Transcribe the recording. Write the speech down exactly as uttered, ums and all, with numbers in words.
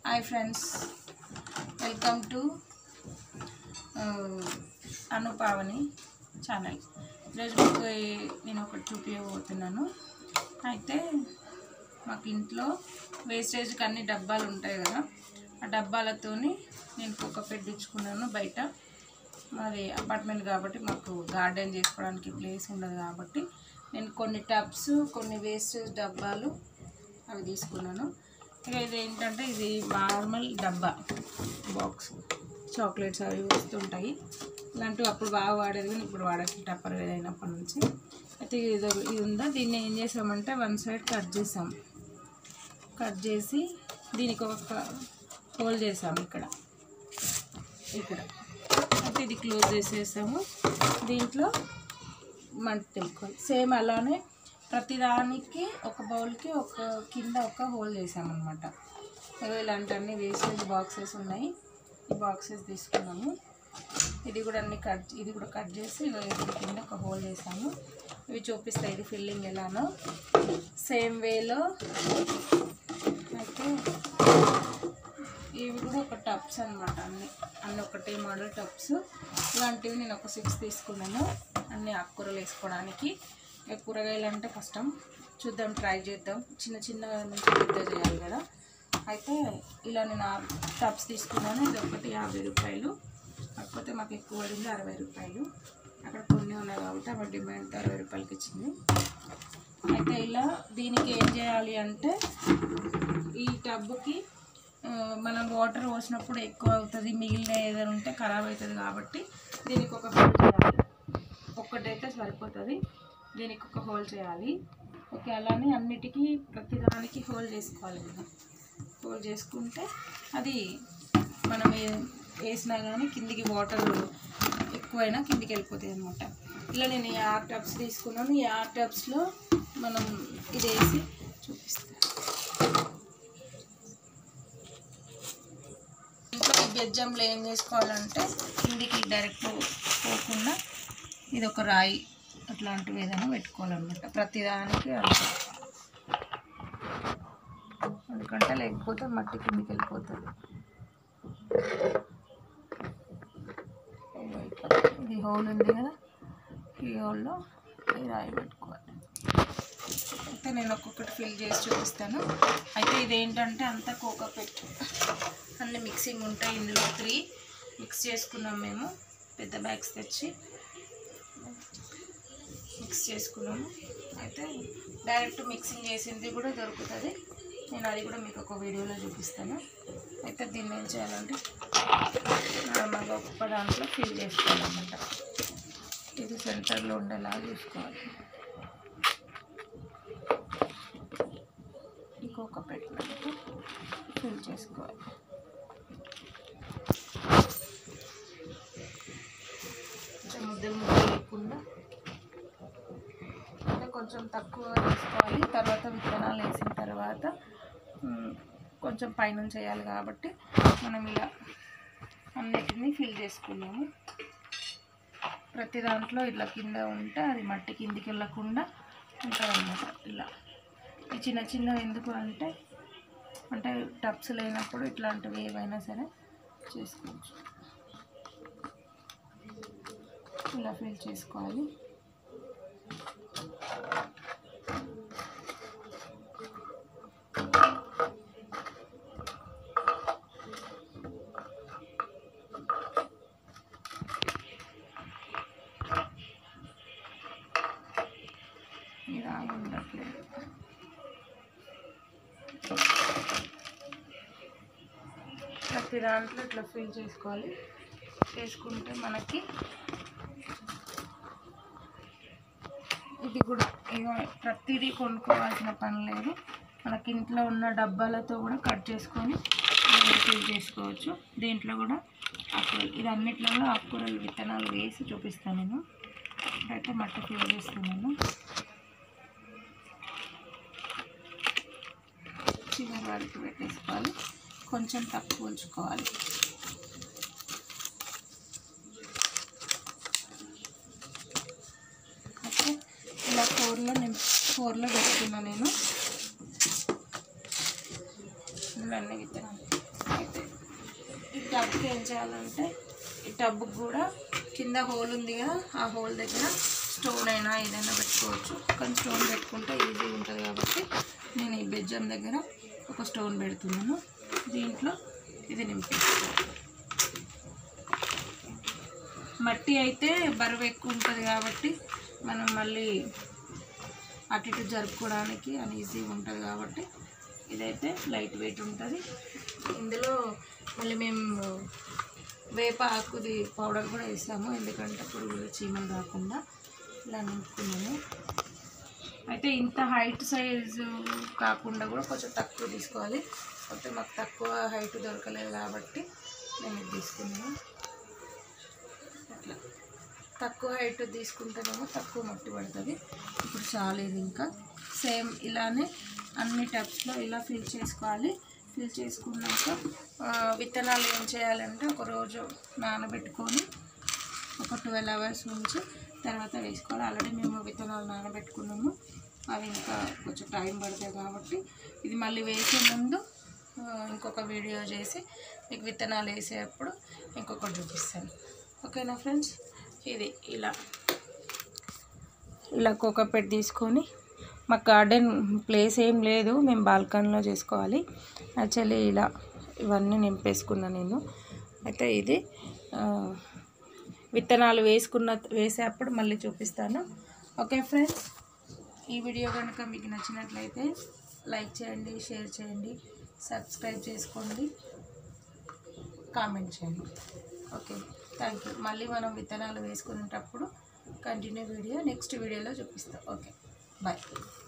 Hi friends, welcome to uh, Anupavani channel. ఈరోజు మీకు నేను ఒకటి చూపించబోతున్నాను. అయితే మాకు ఇంట్లో వేస్టేజ్కి అన్ని డబ్బాలు ఉంటాయి కదా, ఆ డబ్బాలతోని నేను కుక్క పెట్టించుకున్నాను. బయట మరి అపార్ట్మెంట్ కాబట్టి మాకు గార్డెన్ చేసుకోవడానికి ప్లేస్ ఉండదు కాబట్టి నేను కొన్ని టబ్స్, కొన్ని వేస్టేజ్ డబ్బాలు అవి తీసుకున్నాను. ఇక ఇది ఏంటంటే ఇది నార్మల్ డబ్బా బాక్స్, చాక్లెట్స్ అవి వస్తుంటాయి. ఇలాంటివి అప్పుడు బాగా వాడేది కానీ ఇప్పుడు వాడేసి టప్పర్ అయినప్పటి నుంచి. అయితే ఇది ఇది ఉందా, దీన్ని ఏం చేసామంటే వన్ సైడ్ కట్ చేసాం. కట్ చేసి దీనికి ఒక హోల్ చేసాము ఇక్కడ ఇక్కడ అయితే ఇది క్లోజ్ చేసేసాము. దీంట్లో మంట తెలుకోవాలి. సేమ్ అలానే ప్రతిదానికి ఒక బౌల్కి ఒక కింద ఒక హోల్ చేసామన్నమాట. ఇలాంటి అన్ని వేస్టేజ్ బాక్సెస్ ఉన్నాయి. ఈ బాక్సెస్ తీసుకున్నాము. ఇది కూడా అన్ని కట్ ఇది కూడా కట్ చేసి కింద ఒక హోల్ చేసాము. ఇవి చూపిస్తాయి ఇది ఫిల్లింగ్ ఎలానో. సేమ్ వేలో అయితే ఇవి కూడా ఒక టబ్స్ అనమాట. అన్ని అన్ని ఒకటే మోడల్ టబ్స్. ఇలాంటివి నేను ఒక సిక్స్ తీసుకున్నాను, అన్ని ఆకుకూరలు వేసుకోవడానికి. కూరగాయలు అంటే కష్టం, చూద్దాం, ట్రై చేద్దాం. చిన్న చిన్న నుంచి పెద్ద చేయాలి కదా. అయితే ఇలా నేను ఆ టబ్స్ తీసుకున్నాను. ఇది ఒకటి యాభై రూపాయలు, కాకపోతే మాకు ఎక్కువ పడింది అరవై రూపాయలు. అక్కడ కొన్ని ఉన్నాయి కాబట్టి ఆమె డిమాండ్ అరవై రూపాయలకి ఇచ్చింది. అయితే ఇలా దీనికి ఏం చేయాలి అంటే, ఈ టబ్కి మనం వాటర్ పోసినప్పుడు ఎక్కువ అవుతుంది, మిగిలిన ఏదైనా ఉంటే ఖరాబ్ అవుతుంది కాబట్టి దీనికి ఒక హోల్ చేయాలి. ఒక్కటైతే సరిపోతుంది, దీనికి ఒక హోల్ చేయాలి. ఓకే, అలానే అన్నిటికీ ప్రతిదానికి హోల్ చేసుకోవాలి కదా. హోల్ చేసుకుంటే అది మనం వేసినా కానీ కిందికి వాటర్ ఎక్కువైనా కిందికి వెళ్ళిపోతాయి అన్నమాట. ఇలా నేను ఈ ఆర్ టబ్స్ తీసుకున్నాను. ఈ ఆర్ టబ్స్లో మనం ఇది వేసి చూపిస్తాను. ఇంట్లో బెజ్జంలో ఏం చేసుకోవాలంటే కిందికి డైరెక్ట్ పోకుండా ఇది ఒక రాయి అట్లాంటివి ఏదైనా పెట్టుకోవాలన్నమాట ప్రతిదానికి. ఎందుకంటే లేకపోతే మట్టి కిందికి వెళ్ళిపోతుంది. ఇది హోల్ ఉంది కదా, ఈ హోల్లో ఈ రాయి పెట్టుకోవాలి. అయితే నేను ఒక్కొక్కటి ఫిల్ చేసి చూపిస్తాను. అయితే ఇదేంటంటే అంతా కోకోపెట్ అన్ని మిక్సింగ్ ఉంటాయి. ఇందులో త్రీ మిక్స్ చేసుకున్నాం మేము, పెద్ద బ్యాగ్స్ తెచ్చి మిక్స్ చేసుకున్నాము. అయితే డైరెక్ట్ మిక్సింగ్ చేసింది కూడా దొరుకుతుంది, నేను అది కూడా మీకు ఒక వీడియోలో చూపిస్తాను. అయితే దీన్ని ఏం చేయాలంటే నార్మల్గా ఒక్కొక్క దాంట్లో ఫిల్ చేసుకోవాలన్నమాట. ఇది సెంటర్లో ఉండేలా చూసుకోవాలి. ఇంకొక పెట్టినట్టు ఫిల్ చేసుకోవాలి. ముద్దలు ముద్దలు లేకుండా కొంచెం తక్కువ వేసుకోవాలి. తర్వాత విత్తనాలు వేసిన తర్వాత కొంచెం పైనుంచి చేయాలి కాబట్టి మనం ఇలా అన్నిటినీ ఫిల్ చేసుకున్నాము. ప్రతి దాంట్లో ఇట్లా కింద ఉంటే అది మట్టి కిందికి వెళ్ళకుండా ఉంటుంది అన్నమాట. ఇలా ఈ చిన్న చిన్న ఎందుకు అంటే అంటే టబ్స్ లేనప్పుడు ఇట్లాంటివి ఏవైనా సరే చేసుకోవచ్చు. ఇలా ఫిల్ చేసుకోవాలి. ఇలా ఉండట్లేదు. ప్రతి దాంట్లో ఇట్లా ఫిల్ చేసుకోవాలి. చేసుకుంటే మనకి ఇది కూడా ప్రతిదీ కొనుక్కోవాల్సిన పని లేదు. మనకి ఇంట్లో ఉన్న డబ్బాలతో కూడా కట్ చేసుకొని ఫిల్ చేసుకోవచ్చు. దీంట్లో కూడా ఆకుకూరలు, ఇది అన్నిట్లో ఆకుకూరలు విత్తనాలు వేసి చూపిస్తాను నేను. అయితే మట్టి ఫిల్ చేస్తున్నాను. చిన్న వాడికి పెట్టేసుకోవాలి, కొంచెం తక్కువ ఉంచుకోవాలి. అయితే ఇలా ఫోర్లో నేను ఫోర్లో పెట్టుకున్నా నేను. ఇవన్నీ విత్తనాలు అయితే ఈ టబ్కి ఏం చేయాలంటే ఈ టబ్కి కూడా కింద హోల్ ఉంది కదా, ఆ హోల్ దగ్గర స్టోన్ అయినా ఏదైనా పెట్టుకోవచ్చు. కానీ స్టోన్ పెట్టుకుంటే ఈజీగా ఉంటుంది కాబట్టి నేను ఈ బెజ్జం దగ్గర ఒక స్టోన్ పెడుతున్నాను. దీంట్లో ఇది నింపేస్తాను. మట్టి అయితే బరువు ఎక్కువ ఉంటుంది కాబట్టి మనం మళ్ళీ అటు ఇటు జరుపుకోవడానికి అని ఈజీగా ఉంటుంది కాబట్టి ఇదైతే లైట్ వెయిట్ ఉంటుంది. ఇందులో మళ్ళీ మేము వేప ఆకుది పౌడర్ కూడా వేసాము, ఎందుకంటే పురుగులు చీమలు రాకుండా. ఇలా నింపుకున్నాము. అయితే ఇంత హైట్ సైజు కాకుండా కూడా కొంచెం తక్కువ తీసుకోవాలి. అంటే మాకు తక్కువ హైట్ దొరకలేదు కాబట్టి నేను ఇది తీసుకున్నాను. అట్లా తక్కువ హైట్ తీసుకుంటేనేమో తక్కువ మట్టి పడుతుంది. ఇప్పుడు చాలేదు. ఇంకా సేమ్ ఇలానే అన్ని టబ్స్లో ఇలా ఫిల్ చేసుకోవాలి. ఫిల్ చేసుకున్నాక విత్తనాలు ఏం చేయాలంటే ఒకరోజు నానబెట్టుకొని ఒక ట్వెల్వ్ అవర్స్ నుంచి తర్వాత వేసుకోవాలి. ఆల్రెడీ మేము విత్తనాలు నానబెట్టుకున్నాము, అవి ఇంకా కొంచెం టైం పడుతుంది కాబట్టి ఇది మళ్ళీ వేసే ముందు ఇంకొక వీడియో చేసి మీకు విత్తనాలు వేసేటప్పుడు ఇంకొకటి చూపిస్తాను. ఓకేనా ఫ్రెండ్స్? ఇది ఇలా ఇలా కోకోపెట్ తీసుకొని, మాకు గార్డెన్ ప్లేస్ ఏం లేదు, మేము బాల్కనీలో చేసుకోవాలి. యాక్చువల్లీ ఇలా ఇవన్నీ నింపేసుకున్నా నేను. అయితే ఇది విత్తనాలు వేసుకున్న వేసేటప్పుడు మళ్ళీ చూపిస్తాను. ఓకే ఫ్రెండ్స్, ఈ వీడియో కనుక మీకు నచ్చినట్లయితే లైక్ చేయండి, షేర్ చేయండి, సబ్స్క్రైబ్ చేసుకోండి, కామెంట్ చేయండి. Okay, thank you. మళ్ళీ మనం విత్తనాలు వేసుకునేటప్పుడు కంటిన్యూ వీడియో నెక్స్ట్ వీడియోలో చూపిస్తాం. Okay, bye.